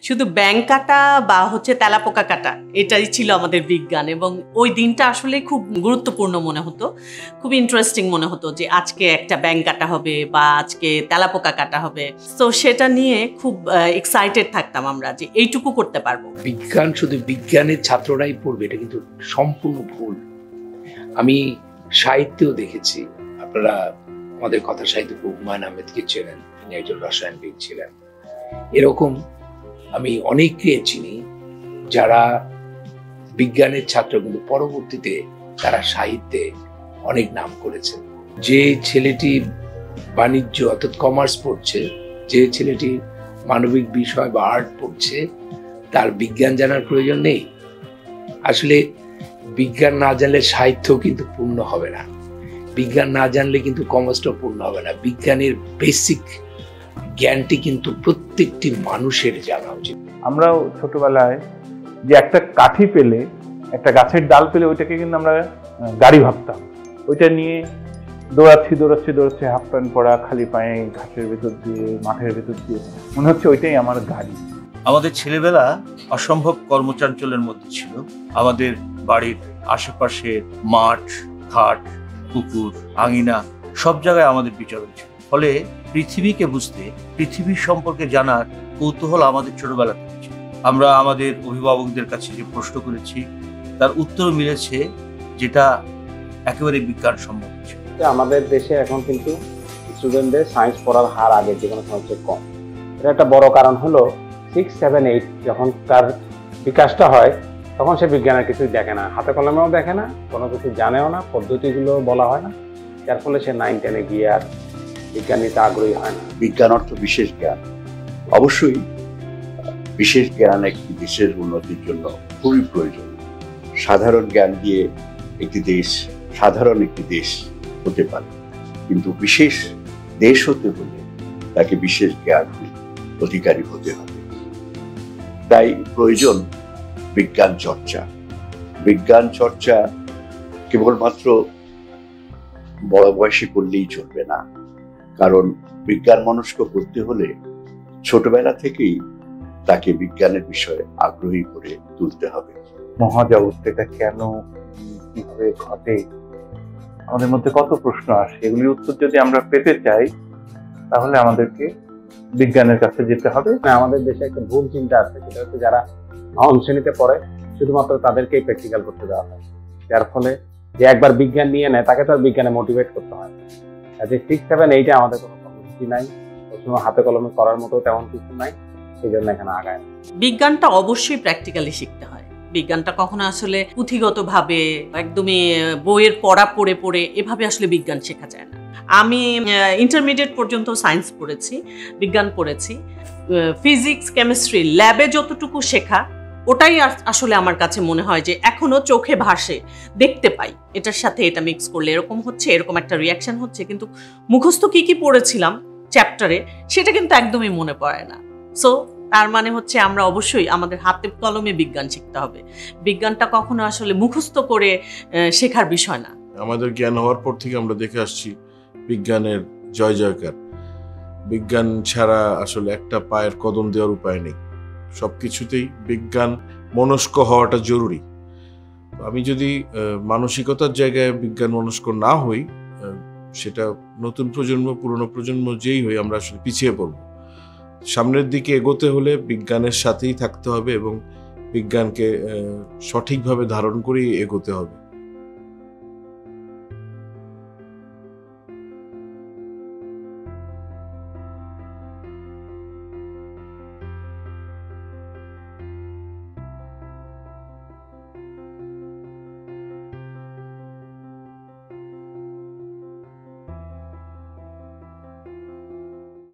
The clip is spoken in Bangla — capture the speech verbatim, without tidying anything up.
শুধু ব্যাঙ কাটা বা হচ্ছে তেলাপোকা কাটা এটাই ছিল আমাদের বিজ্ঞান, এবং ওই দিনটা আসলে খুব গুরুত্বপূর্ণ মনে হতো, খুব ইন্টারেস্টিং মনে হতো যে আজকে একটা ব্যাঙ কাটা হবে বা আজকে তেলাপোকা কাটা হবে। তো সেটা নিয়ে খুব এক্সাইটেড থাকতাম আমরা যে এইটুকু করতে পারবো। বিজ্ঞান শুধু বিজ্ঞানের ছাত্ররাই পড়বে এটা কিন্তু সম্পূর্ণ ভুল। আমি সাহিত্যেও দেখেছি, আপনারা আমাদের কথা সাহিত্যিক হুমায়ুন আহমেদকে চেনেন, তিনি একজন রসায়নবিদ ছিলেন। এরকম আমি অনেককে চিনি যারা বিজ্ঞানের ছাত্র কিন্তু পরবর্তীতে তারা সাহিত্যে অনেক নাম করেছে। যে ছেলেটি বাণিজ্য অর্থাৎ কমার্স পড়ছে, যে ছেলেটি মানবিক বিষয় বা আর্ট পড়ছে, তার বিজ্ঞান জানার প্রয়োজন নেই। আসলে বিজ্ঞান না জানলে সাহিত্য কিন্তু পূর্ণ হবে না, বিজ্ঞান না জানলে কিন্তু কমার্সটা পূর্ণ হবে না। বিজ্ঞানের বেসিক জ্ঞানটি কিন্তু প্রত্যেকটি মানুষের জানা উচিত। আমরাও ছোটবেলায় যে একটা কাঠি পেলে, একটা গাছের ডাল পেলে ওইটাকে কিন্তু আমরা গাড়ি ভাবতাম। ওইটা নিয়ে দৌড়াচ্ছি দৌড়াচ্ছি দৌড়াচ্ছি হাফ প্যান্ট পরা, খালি পায়ে ঘাসের ভেতর দিয়ে, মাঠের ভেতর দিয়ে, মনে হচ্ছে ওইটাই আমার গাড়ি। আমাদের ছেলেবেলা অসম্ভব কর্মচাঞ্চলের মধ্যে ছিল। আমাদের বাড়ির আশেপাশে মাঠ, ঘাট, পুকুর, আঙিনা সব জায়গায় আমাদের বিচরণ ছিল। ফলে পৃথিবীকে বুঝতে, পৃথিবীর সম্পর্কে জানার কৌতূহল আমাদের ছোটবেলা থেকে ছিল। আমরা আমাদের অভিভাবকদের কাছে যে প্রশ্ন করেছি তার উত্তর মিলেছে, যেটা একেবারে বিজ্ঞানসম্মত ছিল। আমাদের দেশে এখন কিন্তু স্টুডেন্টদের সায়েন্স পড়ার হার আগে যে কোনো সময় কম। এটা একটা বড় কারণ হলো সিক্স সেভেন এইট যখন তার বিকাশটা হয় তখন সে বিজ্ঞানের কিছুই দেখে না, হাতে কলমেও দেখে না, কোনো কিছু জানেও না, পদ্ধতিগুলো বলা হয় না, যার ফলে সে নাইন টেনে গিয়ে আর বিজ্ঞান নিতে আগ্রহী হয় না। বিজ্ঞান অর্থ বিশেষ জ্ঞান। অবশ্যই বিশেষ জ্ঞান একটি দেশের উন্নতির জন্য খুবই প্রয়োজন। সাধারণ জ্ঞান দিয়ে একটি দেশ সাধারণ একটি দেশ হতে পারে, কিন্তু বিশেষ দেশ হতে হলে তাকে বিশেষ জ্ঞান অধিকারী হতে হবে। তাই প্রয়োজন বিজ্ঞান চর্চা। বিজ্ঞান চর্চা কেবলমাত্র বড় বয়সে করলেই চলবে না, কারণ বিজ্ঞান মনস্ক করতে হলে ছোটবেলা থেকেই তাকে বিজ্ঞানের বিষয়ে আগ্রহী করে তুলতে হবে। মহাজগৎ এটা কেন, কিভাবে ঘটে, আমাদের মধ্যে কত প্রশ্ন আসে। এগুলির উত্তর যদি আমরা পেতে চাই তাহলে আমাদেরকে বিজ্ঞানের কাছে যেতে হবে। আমাদের দেশে একটা ভুল চিন্তা আছে, সেটা হচ্ছে যারা নবম শ্রেণীতে পড়ে শুধুমাত্র তাদেরকেই প্র্যাকটিক্যাল করতে দেওয়া হয়, যার ফলে যে একবার বিজ্ঞান নিয়ে নেয় তাকে তো আর বিজ্ঞানে মোটিভেট করতে হয়। যে সিক্স সেভেন এইটে আমাদের কোনো কর্মসূচি নাই, কোনো হাতে কলমে করার মতো তেমন কিছু নাই, সেই জন্য এখানে আগায় না। বিজ্ঞানটা অবশ্যই প্র্যাকটিক্যালি শিখতে হয়। বিজ্ঞানটা কখনো আসলে পুঁথিগত ভাবে একদমই বইয়ের পড়া পড়ে পড়ে এভাবে আসলে বিজ্ঞান শেখা যায় না। আমি ইন্টারমিডিয়েট পর্যন্ত সায়েন্স পড়েছি, বিজ্ঞান পড়েছি। ফিজিক্স, কেমিস্ট্রি ল্যাবে যতটুকু শেখা ওটাই আসলে আমার কাছে মনে হয় যে এখনো চোখে ভাসে, দেখতে পাই এটার সাথে এটা মিক্স করলে এরকম হচ্ছে, এরকম একটা রিয়াকশন হচ্ছে, কিন্তু মুখস্থ কি কি পড়েছিলাম চ্যাপ্টারে সেটা কিন্তু একদমই মনে পড়ে না। সো তার মানে হচ্ছে আমরা অবশ্যই আমাদের হাতে কলমে বিজ্ঞান শিখতে হবে। বিজ্ঞানটা কখনো আসলে মুখস্থ করে শেখার বিষয় না। আমাদের জ্ঞান হওয়ার পর থেকে আমরা দেখে আসছি বিজ্ঞানের জয় জয়কার। বিজ্ঞান ছাড়া আসলে একটা পায়ের কদম দেওয়ার উপায় নেই। সবকিছুতেই বিজ্ঞান মনস্ক হওয়াটা জরুরি। আমি যদি মানসিকতার জায়গায় বিজ্ঞান মনস্ক না হই, সেটা নতুন প্রজন্ম পুরনো প্রজন্ম যেই হই আমরা আসলে পিছিয়ে পড়ব। সামনের দিকে এগোতে হলে বিজ্ঞানের সাথেই থাকতে হবে এবং বিজ্ঞানকে সঠিকভাবে ধারণ করেই এগোতে হবে।